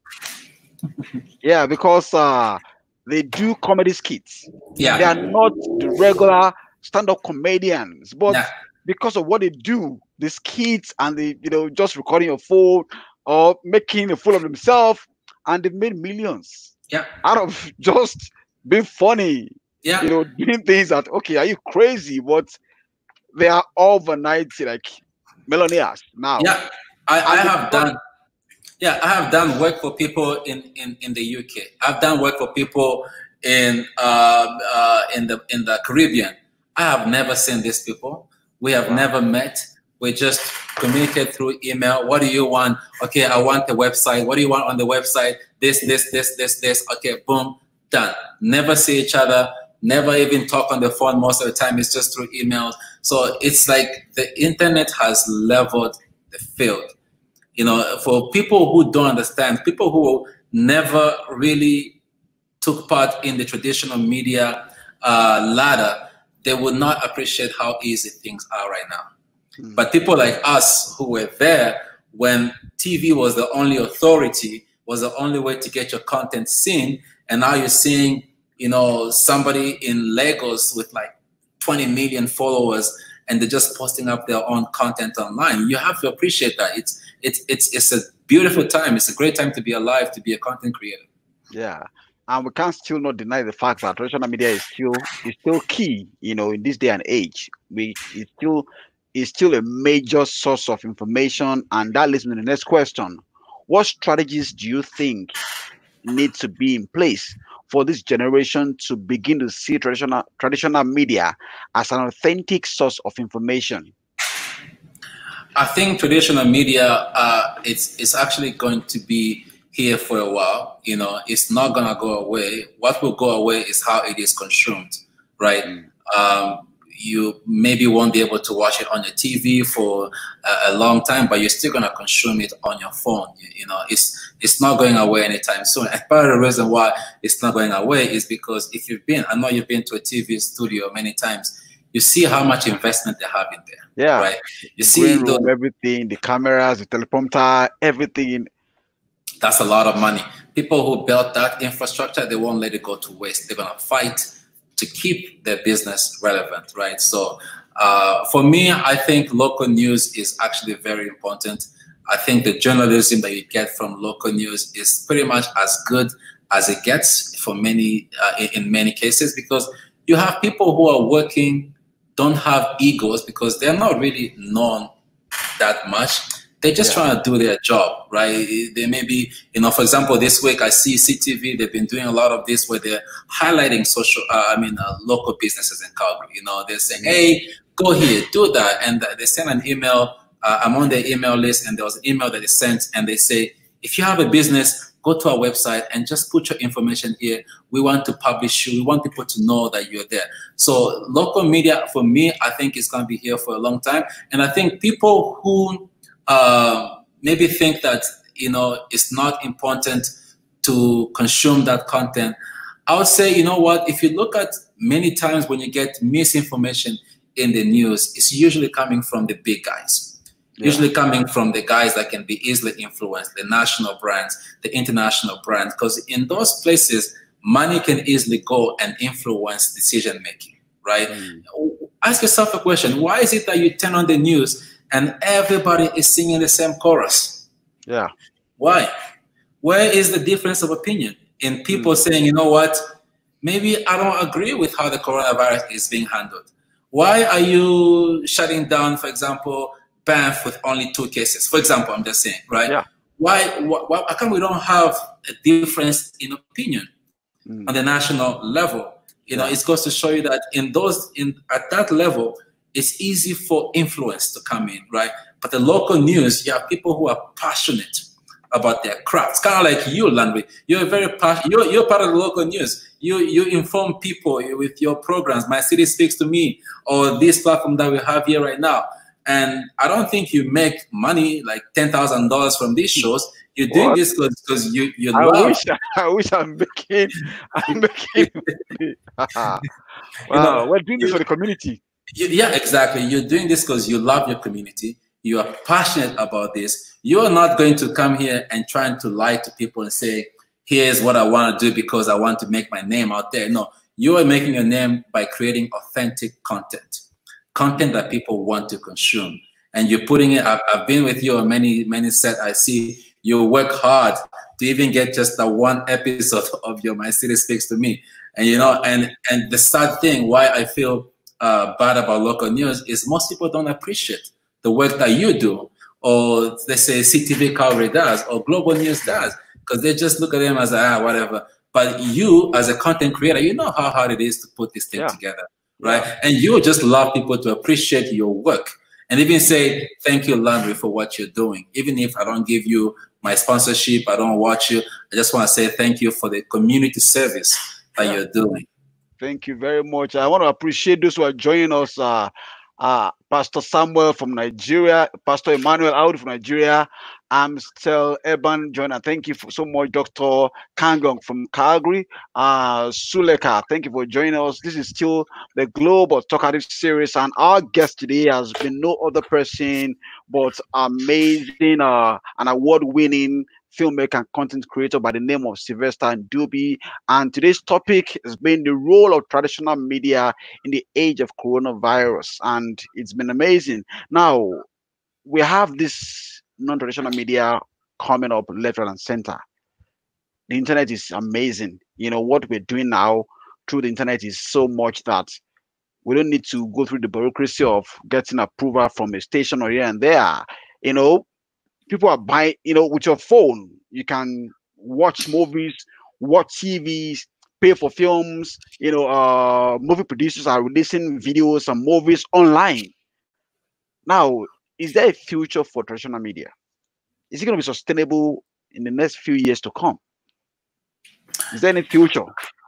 Yeah, because uh they do comedy skits. They are Yeah, not the regular stand-up comedians, but yeah, because of what they do, the skits and the, you know, just recording your phone or making a fool of themselves, and they've made millions yeah, out of just being funny, yeah, you know, doing things that, okay, are you crazy? But they are overnight like millionaires now. yeah. I, I And have because, done. Yeah, I have done work for people in, in, in the U K. I've done work for people in uh, uh, in the in the Caribbean. I have never seen these people. We have wow, never met. We just communicate through email. What do you want? Okay, I want the website. What do you want on the website? This, this, this, this, this. Okay, boom, done. Never see each other. Never even talk on the phone. Most of the time, it's just through emails. So it's like the internet has leveled the field. You know, for people who don't understand, people who never really took part in the traditional media uh, ladder, they would not appreciate how easy things are right now. mm, But people like us who were there when T V was the only authority, was the only way to get your content seen, and now you're seeing, you know, somebody in Lagos with like twenty million followers, and they're just posting up their own content online. You have to appreciate that. It's it's it's it's a beautiful time. It's a great time to be alive, to be a content creator. yeah. And we can't still not deny the fact that traditional media is still is still key, you know, in this day and age. We it's still is still a major source of information. And that leads me to the next question. What strategies do you think need to be in place for this generation to begin to see traditional traditional media as an authentic source of information? I think traditional media, uh, it's it's actually going to be here for a while. You know, it's not gonna go away. What will go away is how it is consumed, right? Mm, Um, you maybe won't be able to watch it on your T V for a, a long time, but you're still gonna consume it on your phone. You, you know, it's it's not going away anytime soon. And part of the reason why it's not going away is because if you've been, I know you've been to a T V studio many times, you see how much investment they have in there, yeah, right? You the see green the room, everything, the cameras, the teleprompter, everything. That's a lot of money. People who built that infrastructure, they won't let it go to waste. They're going to fight to keep their business relevant, right? So uh, for me, I think local news is actually very important. I think the journalism that you get from local news is pretty much as good as it gets for many, uh, in, in many cases, because you have people who are working, don't have egos because they're not really known that much. They're just Yeah. trying to do their job, right? They may be, you know, for example, this week I see C T V, they've been doing a lot of this where they're highlighting social, uh, I mean, uh, local businesses in Calgary. You know, they're saying, hey, go here, do that. And they send an email. Uh, I'm on their email list, and there was an email that they sent, and they say, if you have a business, go to our website and just put your information here. We want to publish you. We want people to know that you're there. So local media, for me, I think it's going to be here for a long time. And I think people who uh, maybe think that, you know, it's not important to consume that content, I would say, you know what, if you look at many times when you get misinformation in the news, it's usually coming from the big guys. Yeah. Usually coming from the guys that can be easily influenced, the national brands, the international brands, because in those places, money can easily go and influence decision making, right? Mm. Ask yourself a question. Why is it that you turn on the news and everybody is singing the same chorus? Yeah. Why? Where is the difference of opinion in people Mm. saying, you know what, maybe I don't agree with how the coronavirus is being handled? Why are you shutting down, for example, Banff with only two cases? For example, I'm just saying, right? Yeah. Why, why, how come we don't have a difference in opinion Mm. on the national level? You know, Yeah. it goes to show you that in those, in at that level, it's easy for influence to come in, right? But the local news, you have people who are passionate about their crafts. Kind of like you, Landry. You're very passionate. You're, you're part of the local news. You you inform people with your programs. My City Speaks to Me, or this platform that we have here right now. And I don't think you make money like ten thousand dollars from these shows. You're doing What? this because you you I love. wish I wish I'm making I'm making wow. You know, We're doing this you- for the community. You, yeah, exactly. You're doing this because you love your community. You are passionate about this. You are not going to come here and trying to lie to people and say, here's what I want to do because I want to make my name out there. No, you are making your name by creating authentic content, content that people want to consume. And you're putting it, I've, I've been with you on many, many sets. I see you work hard to even get just that one episode of your My City Speaks to Me. And, you know, and, and the sad thing, why I feel uh, bad about local news is most people don't appreciate the work that you do, or let's say C T V Calgary does, or Global News does, because they just look at them as, ah, whatever. But you, as a content creator, you know how hard it is to put this thing yeah. together, right? Yeah. And you just love people to appreciate your work and even say, thank you, Landry, for what you're doing. Even if I don't give you my sponsorship, I don't watch you, I just want to say thank you for the community service that yeah. you're doing. Thank you very much. I want to appreciate those who are joining us. Uh, uh, Pastor Samuel from Nigeria, Pastor Emmanuel Audi from Nigeria, I'm still Eban Joiner. Thank you for so much, Doctor Kangong from Calgary, uh, Suleka. Thank you for joining us. This is still the Global Talkative series, and our guest today has been no other person but amazing, uh, an award-winning filmmaker and content creator by the name of Sylvester Ndubi. And today's topic has been the role of traditional media in the age of coronavirus, and it's been amazing. Now we have this non-traditional media coming up left, right, and center. The internet is amazing. You know what we're doing now through the internet is so much that we don't need to go through the bureaucracy of getting approval from a station or here and there. You know, people are buying, you know, with your phone, you can watch movies, watch T Vs, pay for films. You know, uh, movie producers are releasing videos and movies online. Now, is there a future for traditional media? Is it going to be sustainable in the next few years to come? Is there any future?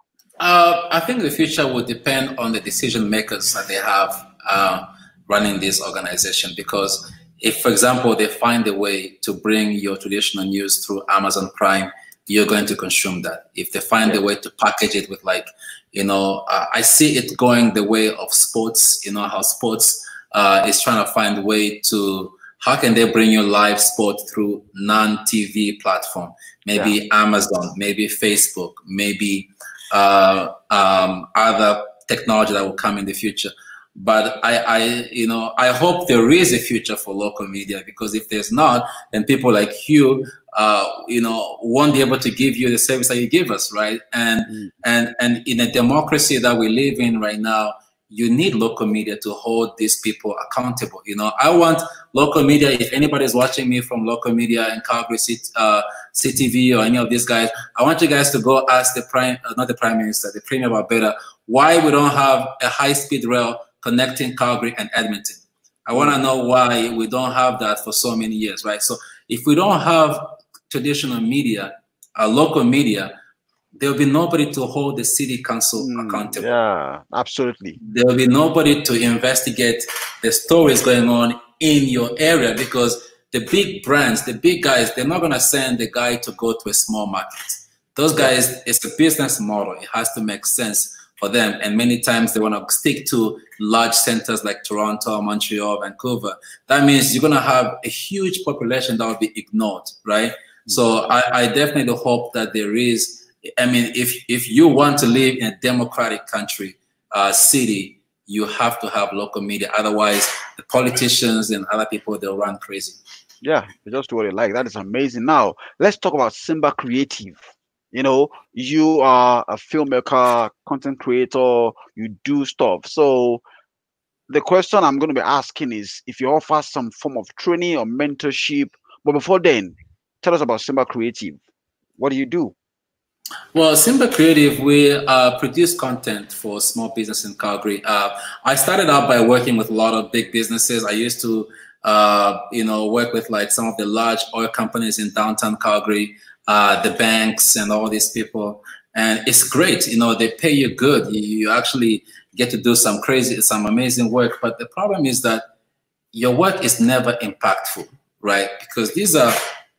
Uh, I think the future will depend on the decision makers that they have uh, running this organization, because if, for example, they find a way to bring your traditional news through Amazon Prime, you're going to consume that. If they find yeah. a way to package it with, like, you know, uh, I see it going the way of sports, you know, how sports uh, is trying to find a way to, how can they bring you live sport through non-T V platform? Maybe yeah. Amazon, maybe Facebook, maybe uh, um, other technology that will come in the future. But I, I, you know, I hope there is a future for local media, because if there's not, then people like you, uh, you know, won't be able to give you the service that you give us, right? And mm. and and in a democracy that we live in right now, you need local media to hold these people accountable. You know, I want local media. If anybody's watching me from local media in Calgary, uh, C T V, or any of these guys, I want you guys to go ask the prime, uh, not the prime minister, the Premier Barbera, why we don't have a high-speed rail connecting Calgary and Edmonton. I want to know why we don't have that for so many years, right? So if we don't have traditional media, uh, local media, there will be nobody to hold the city council mm, accountable. Yeah, absolutely. There will be nobody to investigate the stories going on in your area, because the big brands, the big guys, they're not going to send the guy to go to a small market. Those guys, it's a business model. It has to make sense for them, and many times they want to stick to large centers like Toronto, Montreal, Vancouver. That means you're going to have a huge population that will be ignored, right? Mm-hmm. So I, I definitely hope that there is, I mean, if if you want to live in a democratic country, uh, city, you have to have local media. Otherwise, the politicians and other people, they'll run crazy. Yeah, just what they like. That is amazing. Now, let's talk about Simba Creative. You know, you are a filmmaker, content creator, you do stuff. So the question I'm going to be asking is if you offer some form of training or mentorship. But before then, tell us about Simba Creative. What do you do? Well, Simba Creative, we uh, produce content for small business in Calgary. Uh, I started out by working with a lot of big businesses. I used to, uh, you know, work with like some of the large oil companies in downtown Calgary. Uh, the banks and all these people, and it's great. You know, they pay you good. You, you actually get to do some crazy, some amazing work. But the problem is that your work is never impactful, right? Because these are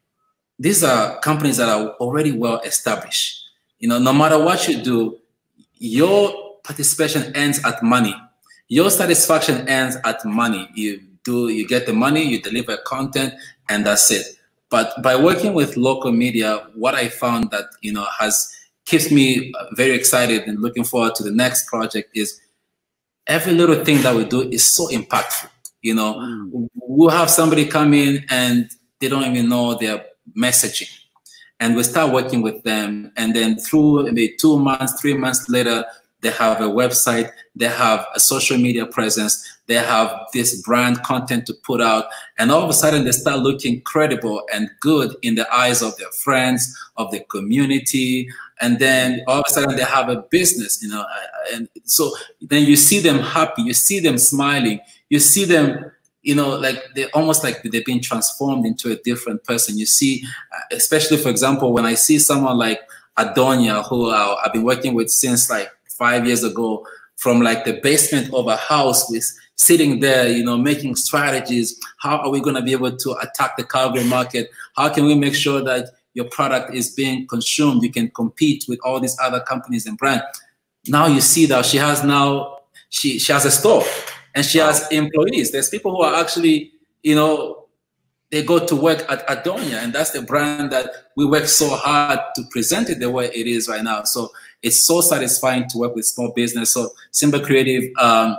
these are companies that are already well established. You know, no matter what you do, your participation ends at money. Your satisfaction ends at money. You do, you get the money, you deliver content, and that's it. But by working with local media, what I found that, you know, has keeps me very excited and looking forward to the next project is every little thing that we do is so impactful. You know, mm. we'll have somebody come in and they don't even know their messaging. And we start working with them. And then through maybe two months, three months later, they have a website, they have a social media presence, they have this brand content to put out. And all of a sudden they start looking credible and good in the eyes of their friends, of the community. And then all of a sudden they have a business, you know. And so then you see them happy, you see them smiling, you see them, you know, like they're almost like they've been transformed into a different person. You see, especially for example, when I see someone like Adonia, who uh, I've been working with since like five years ago, from like the basement of a house, with sitting there, you know, making strategies. How are we going to be able to attack the Calgary market? How can we make sure that your product is being consumed? You can compete with all these other companies and brands. Now you see that she has now, she, she has a store and she has employees. There's people who are actually, you know, they go to work at Adonia, and that's the brand that we work so hard to present it the way it is right now. So it's so satisfying to work with small business. So Simba Creative, um,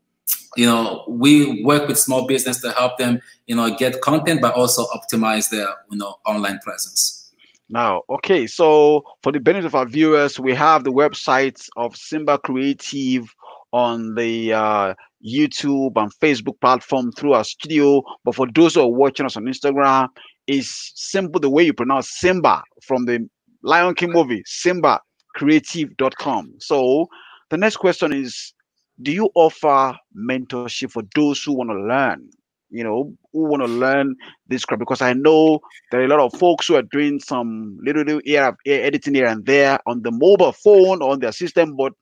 you know, we work with small business to help them, you know, get content, but also optimize their, you know, online presence. Now, okay, so for the benefit of our viewers, we have the websites of Simba Creative on the uh, YouTube and Facebook platform through our studio. But for those who are watching us on Instagram, it's simple the way you pronounce Simba from the Lion King movie, Simba Creative dot com. So the next question is, do you offer mentorship for those who want to learn, you know, who want to learn this craft? Because I know there are a lot of folks who are doing some little, little air, air editing here and there on the mobile phone or on their system, but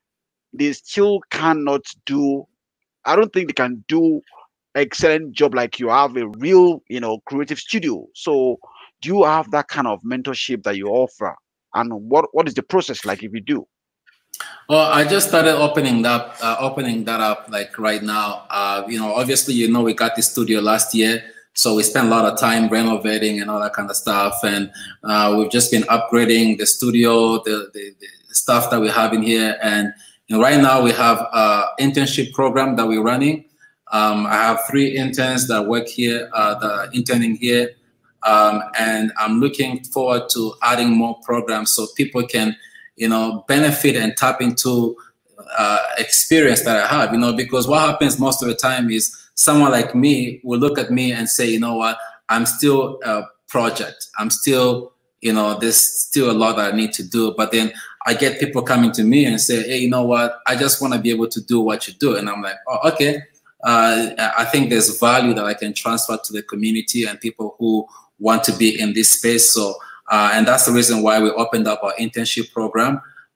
they still cannot do, I don't think they can do excellent job like you have a real, you know, creative studio. So do you have that kind of mentorship that you offer? And what, what is the process like if you do? Well, I just started opening that, uh, opening that up like right now. Uh, you know, obviously, you know, we got the studio last year, so we spent a lot of time renovating and all that kind of stuff. And uh, we've just been upgrading the studio, the, the, the stuff that we have in here. And you know, right now we have an internship program that we're running. Um, I have three interns that work here, uh, that are interning here. Um, and I'm looking forward to adding more programs so people can, you know, benefit and tap into uh, experience that I have, you know, because what happens most of the time is someone like me will look at me and say, you know what, I'm still a project. I'm still, you know, there's still a lot that I need to do. But then I get people coming to me and say, hey, you know what, I just want to be able to do what you do. And I'm like, oh, okay. Uh, I think there's value that I can transfer to the community and people who want to be in this space. So, uh, and that's the reason why we opened up our internship program.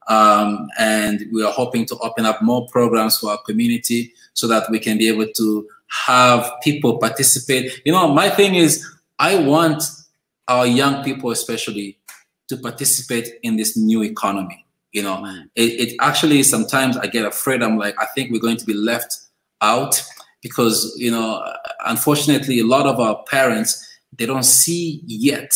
Um, and we are hoping to open up more programs for our community so that we can be able to have people participate. You know, my thing is, I want our young people especially to participate in this new economy. You know, mm. it, it actually, sometimes I get afraid. I'm like, I think we're going to be left out because, you know, unfortunately, a lot of our parents, they don't see yet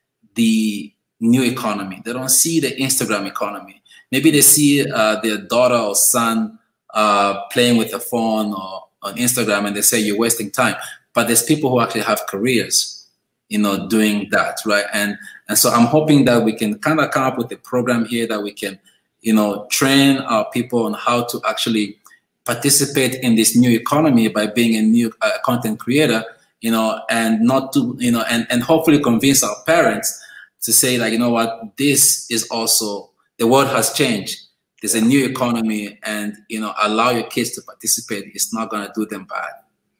the new economy. They don't see the Instagram economy. Maybe they see uh, their daughter or son uh, playing with a phone or on Instagram, and they say you're wasting time. But there's people who actually have careers, you know, doing that, right? And and so I'm hoping that we can kind of come up with a program here that we can, you know, train our people on how to actually participate in this new economy by being a new uh, content creator, you know, and not to, you know, and, and hopefully convince our parents to say, like, you know what, this is also, the world has changed. There's a new economy, and, you know, allow your kids to participate. It's not going to do them bad.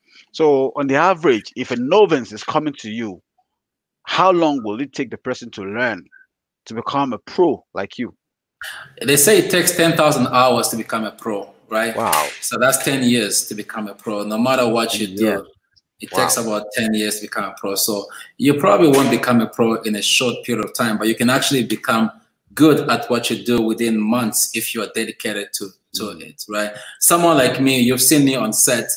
So on the average, if a novice is coming to you, how long will it take the person to learn to become a pro like you? They say it takes ten thousand hours to become a pro, right? Wow. So that's ten years to become a pro. No matter what you do, yeah. it wow. takes about ten years to become a pro. So you probably won't become a pro in a short period of time, but you can actually become good at what you do within months if you are dedicated to, to mm. it, right? Someone like me, you've seen me on set,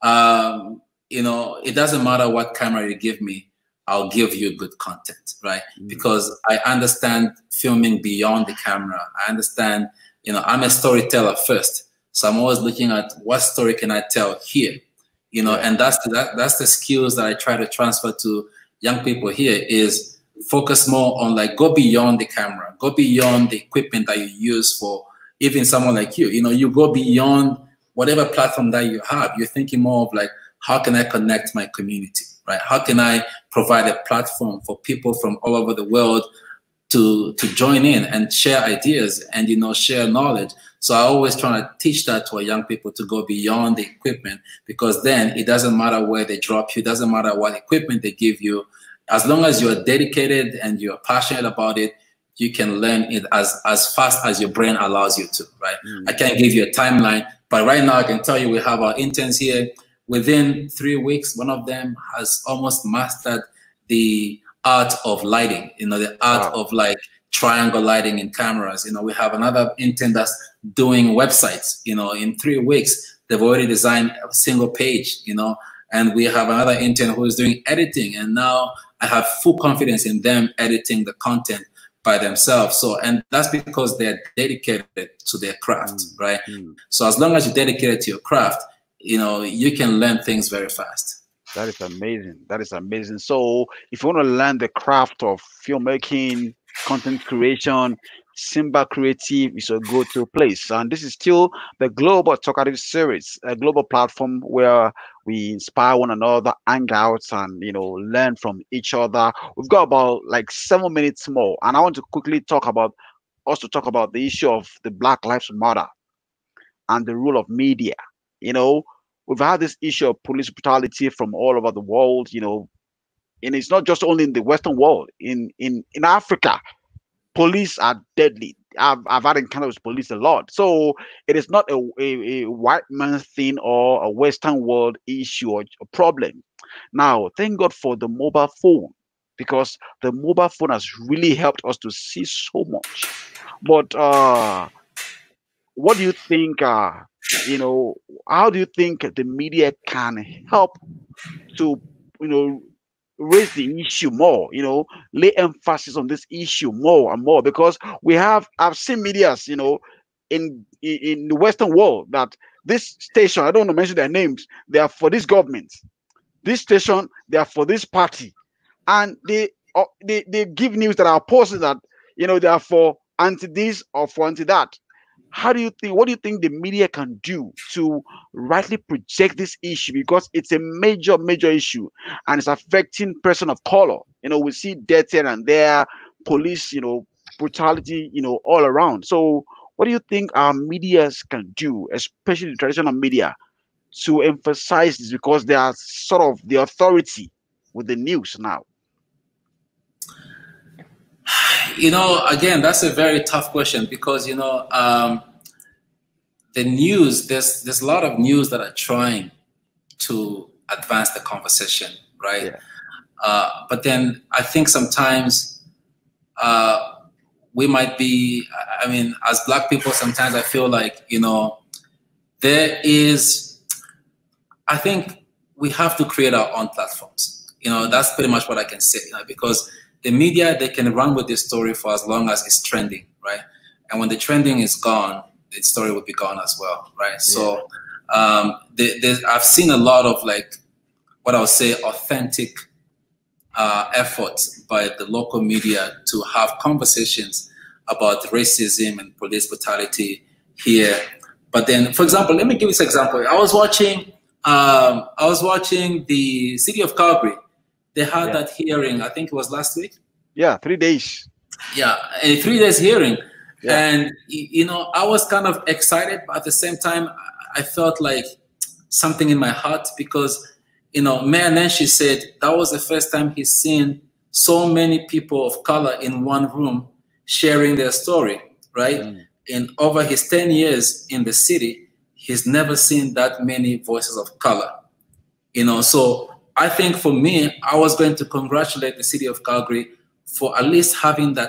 um, you know, it doesn't matter what camera you give me, I'll give you good content, right? Mm. Because I understand filming beyond the camera. I understand, you know, I'm a storyteller first. So I'm always looking at what story can I tell here, you know, yeah. and that's the, that, that's the skills that I try to transfer to young people here is focus more on like go beyond the camera, go beyond the equipment that you use for even someone like you, you know, you go beyond whatever platform that you have. You're thinking more of like, how can I connect my community, right? How can I provide a platform for people from all over the world to, to join in and share ideas and, you know, share knowledge. So I always try to teach that to our young people to go beyond the equipment, because then it doesn't matter where they drop you, it doesn't matter what equipment they give you. As long as you're dedicated and you're passionate about it, you can learn it as, as fast as your brain allows you to, right? Mm. I can't give you a timeline, but right now I can tell you we have our interns here. Within three weeks, one of them has almost mastered the art of lighting, you know, the art wow. of like triangle lighting in cameras. You know, we have another intern that's doing websites, you know, in three weeks, they've already designed a single page, you know, and we have another intern who is doing editing. And now I have full confidence in them editing the content by themselves. So, and that's because they're dedicated to their craft, mm. right? Mm. So as long as you're dedicated to your craft, you know, you can learn things very fast. That is amazing. That is amazing. So if you want to learn the craft of filmmaking, content creation, Simba Creative is a go-to place. And this is still the Global Talkative Series, a global platform where we inspire one another, hang out, and, you know, learn from each other. We've got about like seven minutes more. And I want to quickly talk about, also talk about the issue of the Black Lives Matter and the role of media. You know, we've had this issue of police brutality from all over the world, you know, and it's not just only in the Western world. In in in Africa, police are deadly. I've, I've had encounters with police a lot. So it is not a, a, a white man thing or a Western world issue or a problem. Now, thank God for the mobile phone, because the mobile phone has really helped us to see so much. But uh, what do you think, uh, you know, how do you think the media can help to, you know, raise the issue more, you know, lay emphasis on this issue more and more? Because we have, I've seen medias, you know, in, in in the Western world that this station, I don't want to mention their names, they are for this government. This station, they are for this party. And they, uh, they, they give news that are posted that, you know, they are for anti this or for anti that. How do you think, what do you think the media can do to rightly project this issue? Because it's a major, major issue and it's affecting person of color. You know, we see death here and there, police, you know, brutality, you know, all around. So what do you think our medias can do, especially the traditional media, to emphasize this, because they are sort of the authority with the news now? You know, again, that's a very tough question, because, you know, um, the news, there's there's a lot of news that are trying to advance the conversation, right? Yeah. Uh, but then I think sometimes uh, we might be, I mean, as Black people, sometimes I feel like, you know, there is, I think we have to create our own platforms. You know, that's pretty much what I can say, you know, because the media, they can run with this story for as long as it's trending, right? And when the trending is gone, the story will be gone as well, right? Yeah. So um, the, the, I've seen a lot of, like, what I would say authentic uh, efforts by the local media to have conversations about racism and police brutality here. But then, for example, let me give you this example. I was watching, um, I was watching the city of Calgary. They had yeah. that hearing, I think it was last week. Yeah, three days. Yeah, a three days hearing. Yeah. And, you know, I was kind of excited, but at the same time, I felt like something in my heart, because, you know, Mayor Nenshi said that was the first time he's seen so many people of color in one room sharing their story, right? Mm. In over his ten years in the city, he's never seen that many voices of color, you know. So I think for me, I was going to congratulate the city of Calgary for at least having that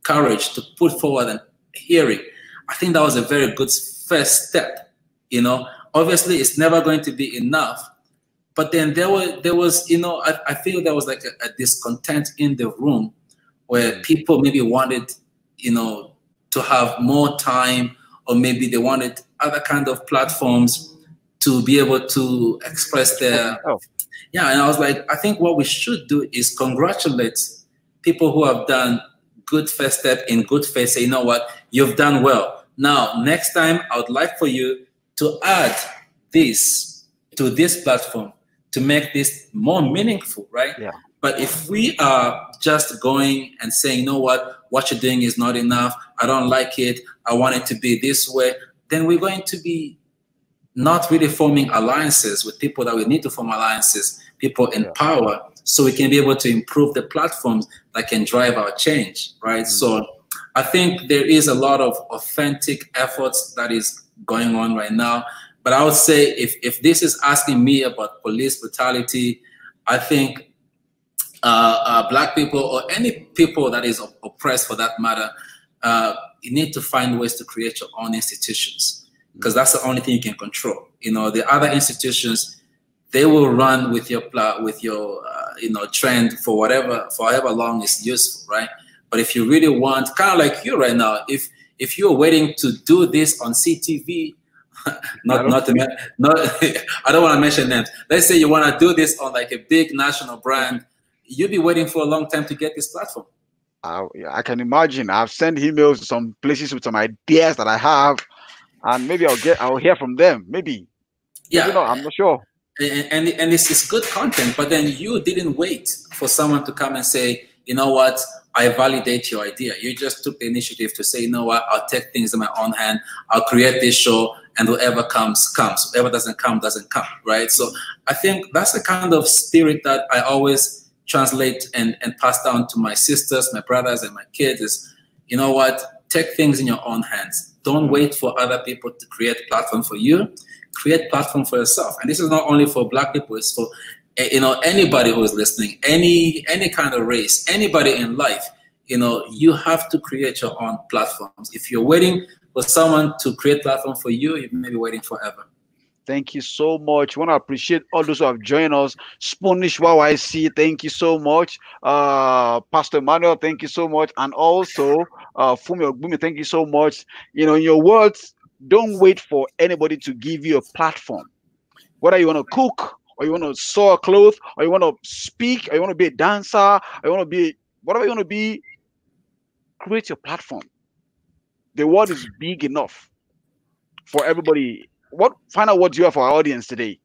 courage to put forward and hear it. I think that was a very good first step. You know, obviously it's never going to be enough, but then there was there was, you know, I, I feel there was like a, a discontent in the room where people maybe wanted, you know, to have more time, or maybe they wanted other kind of platforms to be able to express their, oh. yeah. And I was like, I think what we should do is congratulate people who have done good first step in good faith. Say, you know what, you've done well. Now, next time I would like for you to add this to this platform to make this more meaningful, right? Yeah. But if we are just going and saying, you know what, what you're doing is not enough, I don't like it, I want it to be this way, then we're going to be not really forming alliances with people that we need to form alliances, people in yeah. power, so we can be able to improve the platforms that can drive our change, right? Mm-hmm. So I think there is a lot of authentic efforts that is going on right now. But I would say if, if this is asking me about police brutality, I think uh, uh, Black people, or any people that is oppressed for that matter, uh, you need to find ways to create your own institutions, because that's the only thing you can control. You know, the other institutions, they will run with your with your uh, you know, trend for whatever for however long is useful, right? But if you really want, kind of like you right now, if if you're waiting to do this on C T V, not not to not I don't want to mention names. Let's say you want to do this on like a big national brand, you'll be waiting for a long time to get this platform. I, I can imagine. I've sent emails to some places with some ideas that I have, and maybe I'll get I'll hear from them. Maybe, yeah, you know, I'm not sure. And and, and it's, it's good content, but then you didn't wait for someone to come and say, you know what, I validate your idea. You just took the initiative to say, you know what, I'll take things in my own hand. I'll create this show, and whoever comes, comes. Whoever doesn't come, doesn't come, right? So I think that's the kind of spirit that I always translate and, and pass down to my sisters, my brothers, and my kids is, you know what, take things in your own hands. Don't wait for other people to create a platform for you. Create platform for yourself. And this is not only for Black people, it's for, you know, anybody who is listening, any any kind of race, anybody in life. You know, you have to create your own platforms. If you're waiting for someone to create platform for you, you may be waiting forever. Thank you so much. I want to appreciate all those who have joined us. Spanish Y Y C, thank you so much. Uh, Pastor Emmanuel, thank you so much. And also, uh, Fumi Ogbumi, thank you so much. You know, in your words, don't wait for anybody to give you a platform. Whether you want to cook, or you want to sew a cloth, or you want to speak, or you want to be a dancer, or you want to be, whatever you want to be, create your platform. The world is big enough for everybody. What final words do you have for our audience today?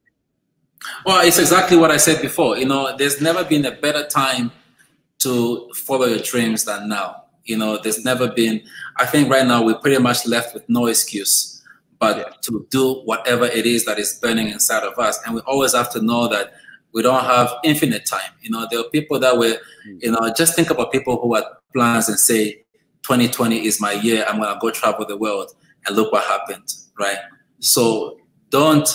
Well, it's exactly what I said before. You know, there's never been a better time to follow your dreams than now. You know, there's never been, I think right now we're pretty much left with no excuse but yeah. to do whatever it is that is burning inside of us. And we always have to know that we don't have infinite time. You know, there are people that were, you know, just think about people who had plans and say, twenty twenty is my year, I'm gonna go travel the world, and look what happened, right? So don't,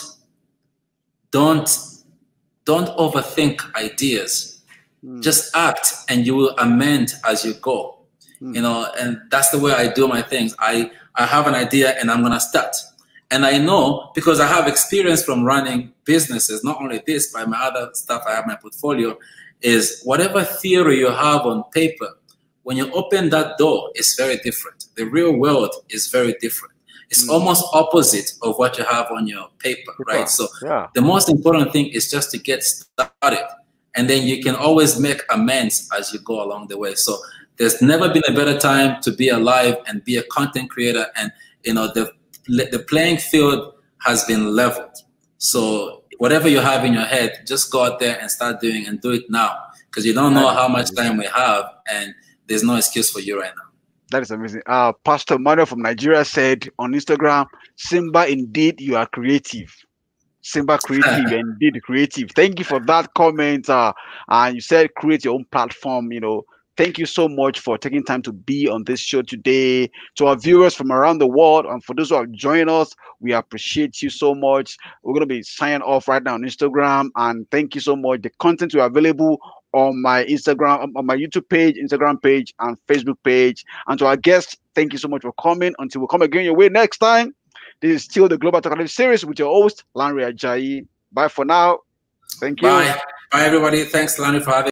don't, don't overthink ideas. Mm. Just act, and you will amend as you go. Mm. You know, and that's the way I do my things. I, I have an idea and I'm gonna start. And I know, because I have experience from running businesses, not only this, but my other stuff I have in my portfolio, is whatever theory you have on paper, when you open that door, it's very different. The real world is very different. It's mm. almost opposite of what you have on your paper, right? Yeah. So yeah. the most important thing is just to get started. And then you can always make amends as you go along the way. So there's never been a better time to be alive and be a content creator. And, you know, the, the playing field has been leveled. So whatever you have in your head, just go out there and start doing, and do it now. Because you don't know how much time we have, and there's no excuse for you right now. That is amazing. Uh, Pastor Manuel from Nigeria said on Instagram, Simba, indeed, you are creative. Simba creative, indeed creative. Thank you for that comment. Uh, and you said create your own platform. You know, thank you so much for taking time to be on this show today. To our viewers from around the world, and for those who have joined us, we appreciate you so much. We're going to be signing off right now on Instagram. And thank you so much. The content is available on my Instagram, on my YouTube page, Instagram page, and Facebook page. And to our guests, thank you so much for coming. Until we come again your way next time, this is still the Global Talkative Series with your host, Lanre Ajayi. Bye for now. Thank you. Bye. Bye, everybody. Thanks, Lanre, for having me.